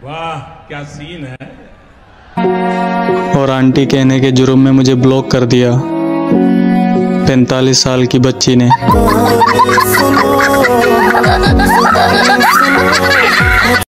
वाह क्या सीन है। और आंटी कहने के जुर्म में मुझे ब्लॉक कर दिया 45 साल की बच्ची ने।